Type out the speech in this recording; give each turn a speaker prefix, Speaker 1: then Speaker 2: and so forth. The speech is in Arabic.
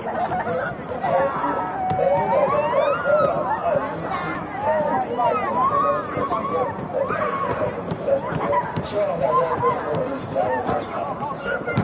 Speaker 1: 希望大家能够加入打卡。